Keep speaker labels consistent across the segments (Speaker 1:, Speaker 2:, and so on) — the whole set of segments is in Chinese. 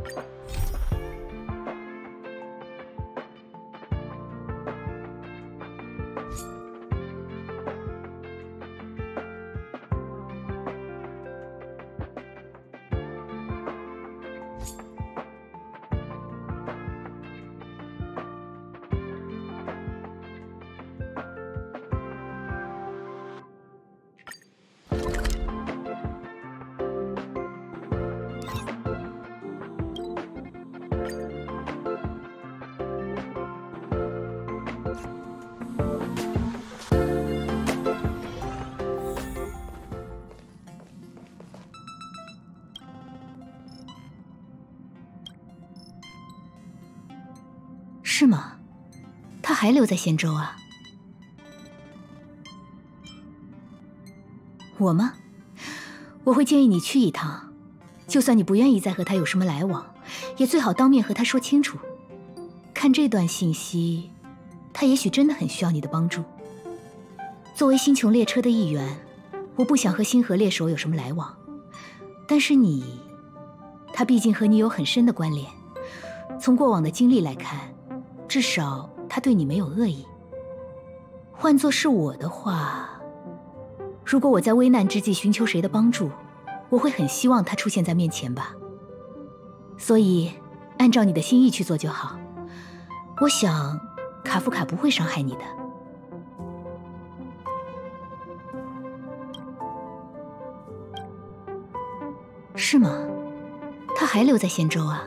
Speaker 1: 是吗？他还留在仙州啊？我吗？我会建议你去一趟，就算你不愿意再和他有什么来往，也最好当面和他说清楚。看这段信息，他也许真的很需要你的帮助。作为星穹列车的一员，我不想和星河猎手有什么来往，但是他毕竟和你有很深的关联，从过往的经历来看，至少他对你没有恶意。换作是我的话，如果我在危难之际寻求谁的帮助，我会很希望他出现在面前吧。所以按照你的心意去做就好，我想卡夫卡不会伤害你的。是吗？他还留在仙州啊？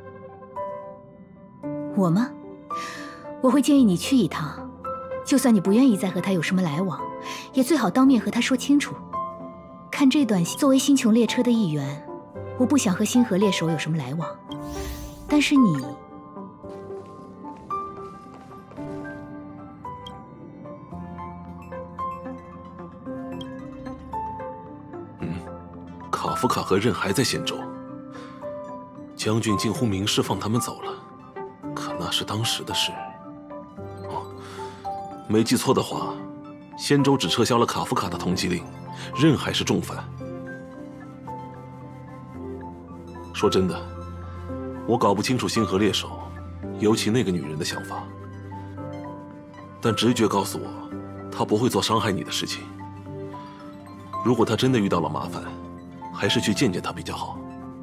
Speaker 1: 我吗？我会建议你去一趟，就算你不愿意再和他有什么来往，也最好当面和他说清楚。看这段戏，作为星穹列车的一员，我不想和星河猎手有什么来往，但是
Speaker 2: 卡夫卡和任还在仙州，将军近乎明示放他们走了，可那是当时的事。没记错的话，仙州只撤销了卡夫卡的通缉令，任还是重犯。说真的，我搞不清楚星河猎手，尤其那个女人的想法，但直觉告诉我，她不会做伤害你的事情。如果她真的遇到了麻烦，还是去见见她比较好。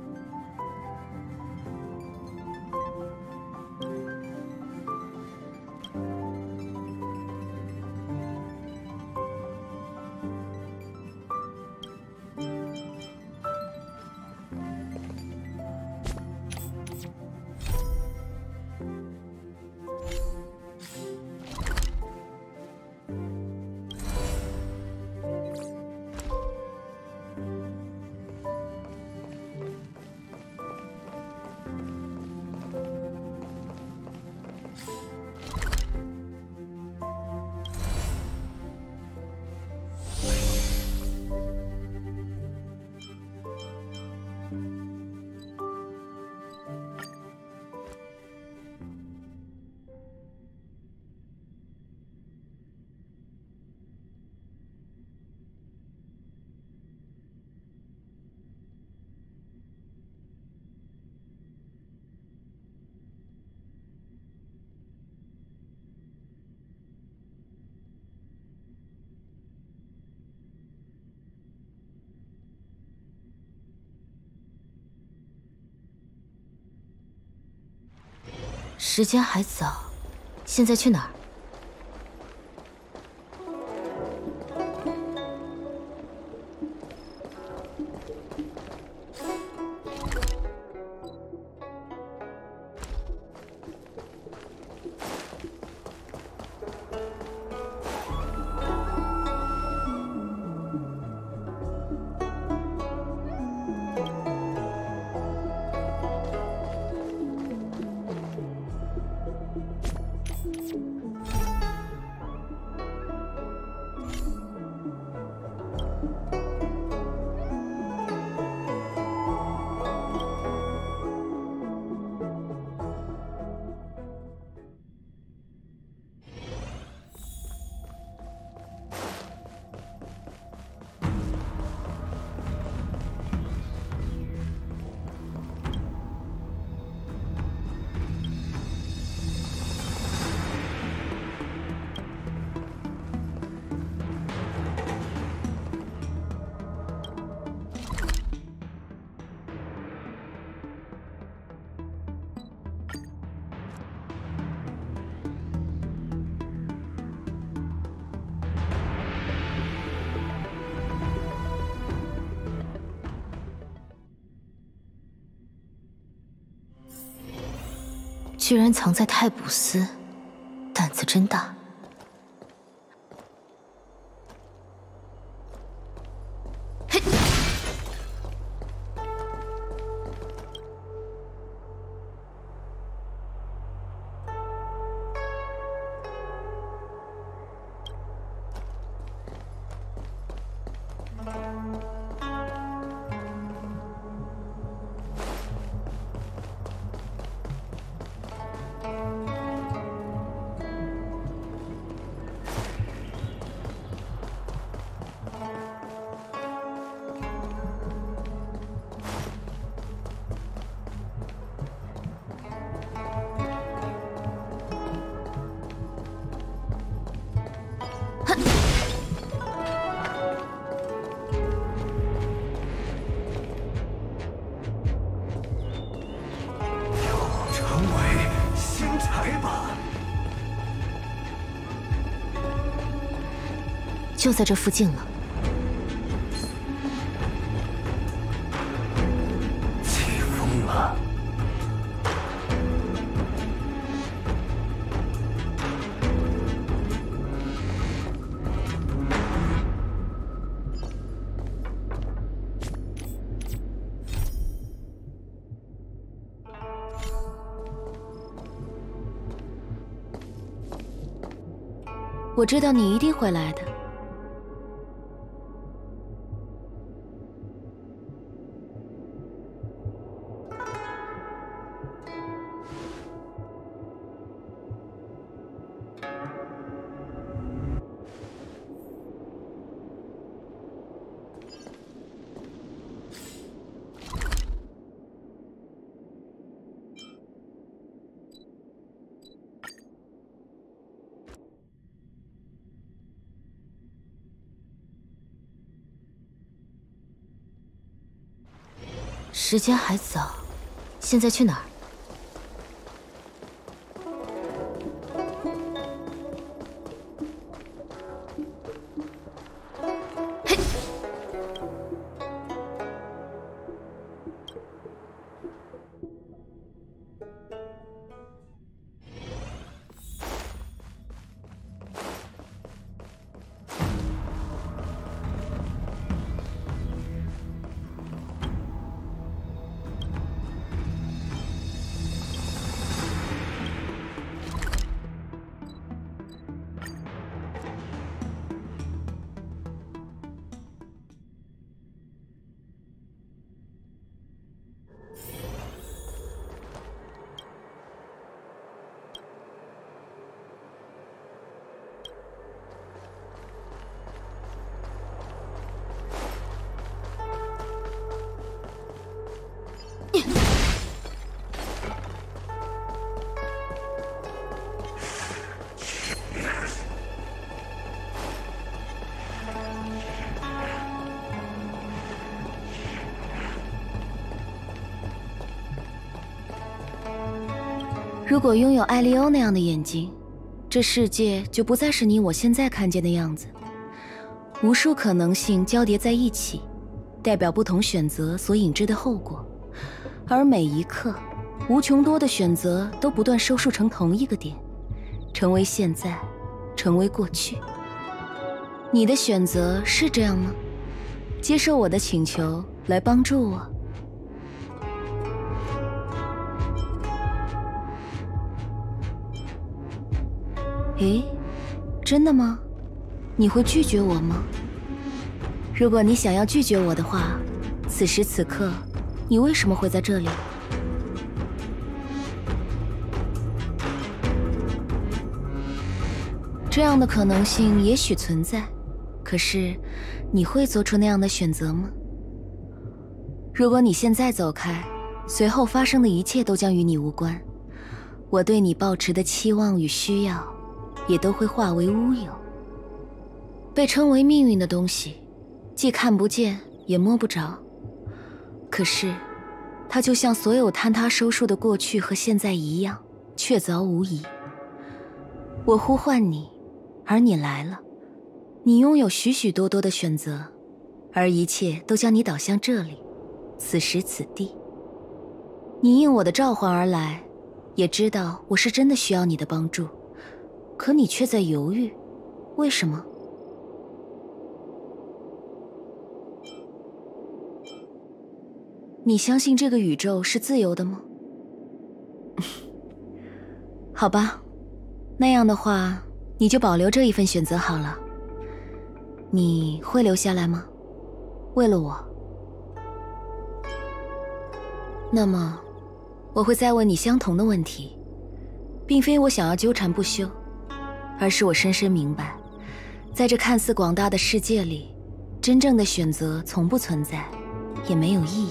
Speaker 1: 时间还早，现在去哪儿？ 居然藏在太卜司，胆子真大。嘿！就在这附近了。
Speaker 3: 起风了。
Speaker 1: 我知道你一定会来的。时间还早，现在去哪儿？嘿！如果拥有艾利欧那样的眼睛，这世界就不再是你我现在看见的样子。无数可能性交叠在一起，代表不同选择所引致的后果，而每一刻，无穷多的选择都不断收束成同一个点，成为现在，成为过去。你的选择是这样吗？接受我的请求，来帮助我。诶，真的吗？你会拒绝我吗？如果你想要拒绝我的话，此时此刻，你为什么会在这里？这样的可能性也许存在，可是，你会做出那样的选择吗？如果你现在走开，随后发生的一切都将与你无关，我对你抱持的期望与需要，也都会化为乌有。被称为命运的东西，既看不见也摸不着，可是它就像所有坍塌收束的过去和现在一样，确凿无疑。我呼唤你，而你来了。你拥有许许多多的选择，而一切都将你导向这里，此时此地。你应我的召唤而来， 也知道我是真的需要你的帮助，可你却在犹豫，为什么？你相信这个宇宙是自由的吗？好吧，那样的话，你就保留这一份选择好了。你会留下来吗？为了我。那么，我会再问你相同的问题，并非我想要纠缠不休，而是我深深明白，在这看似广大的世界里，真正的选择从不存在，也没有意义。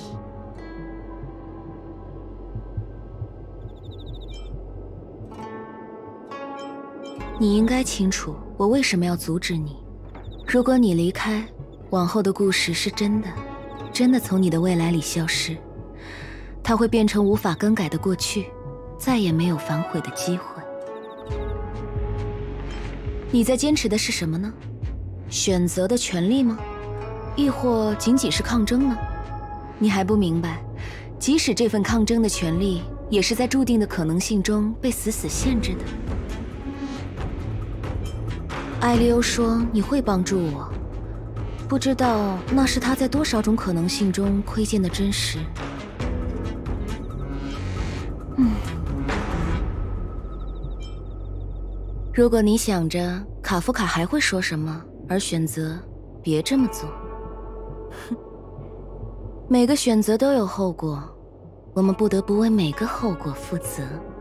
Speaker 1: 你应该清楚我为什么要阻止你。如果你离开，往后的故事是真的，真的从你的未来里消失，它会变成无法更改的过去，再也没有反悔的机会。你在坚持的是什么呢？选择的权利吗？亦或仅仅是抗争呢？你还不明白，即使这份抗争的权利，也是在注定的可能性中被死死限制的。艾利欧说你会帮助我，不知道那是他在多少种可能性中窥见的真实。如果你想着卡夫卡还会说什么而选择别这么做，每个选择都有后果，我们不得不为每个后果负责。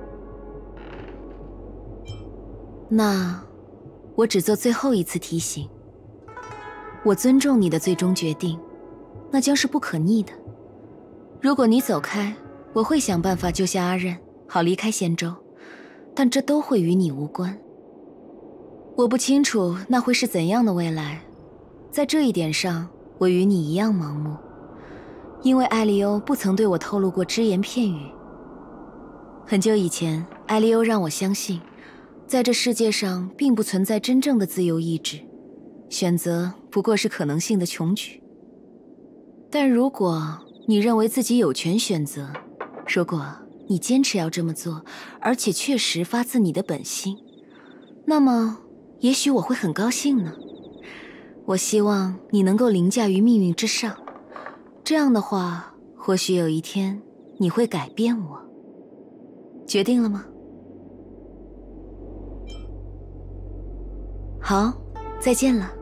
Speaker 1: 那我只做最后一次提醒，我尊重你的最终决定，那将是不可逆的。如果你走开，我会想办法救下阿任，好离开仙州，但这都会与你无关。我不清楚那会是怎样的未来，在这一点上，我与你一样盲目，因为艾利欧不曾对我透露过只言片语。很久以前，艾利欧让我相信，在这世界上并不存在真正的自由意志，选择不过是可能性的穷举。但如果你认为自己有权选择，如果你坚持要这么做，而且确实发自你的本心，那么也许我会很高兴呢。我希望你能够凌驾于命运之上，这样的话，或许有一天你会改变我。决定了吗？好，再见了。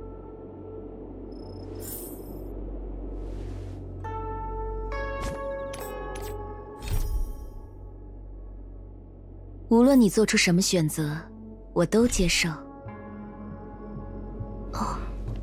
Speaker 1: 无论你做出什么选择，我都接受。哦。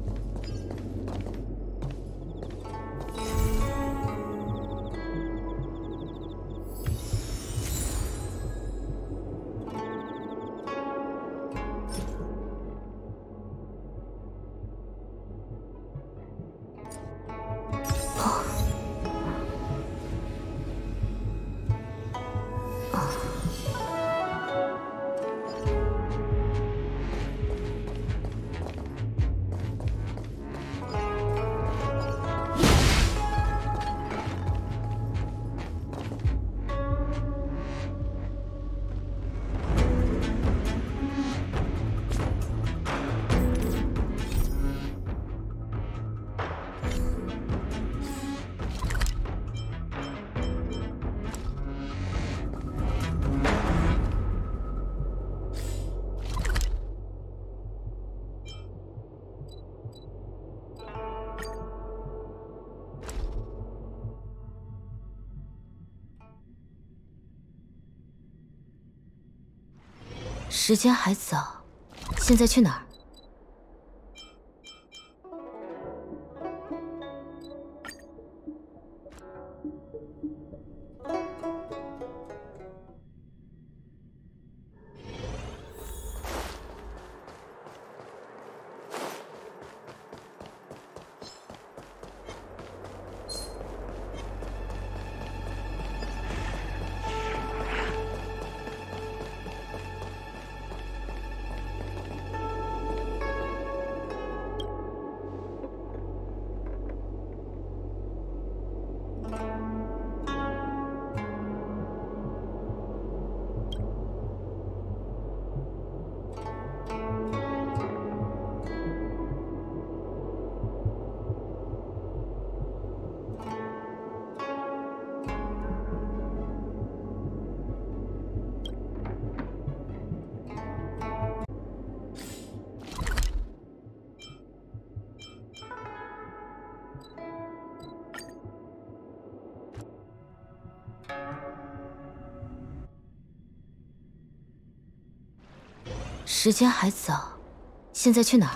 Speaker 1: 时间还早，现在去哪儿？ 时间还早，现在去哪儿？